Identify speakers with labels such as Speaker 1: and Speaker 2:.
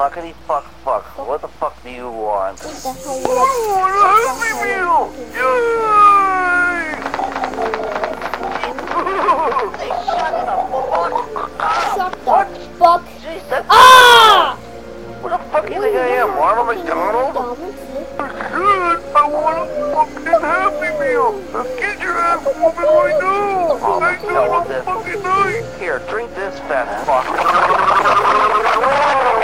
Speaker 1: fuckity fuck fuck. What the fuck do you want?
Speaker 2: What the hell you
Speaker 1: Oh, a Happy Meal! Yay! Hey, shut the fuck up!
Speaker 2: Shut the fuck.
Speaker 1: Jeez, that's...
Speaker 2: Ah!
Speaker 1: What the fuck do you think I am? Ronald McDonald? Good! I want a fucking Happy Meal! Now get your ass moving right now! Oh, I do it fucking night! Here, drink this, fat fuck.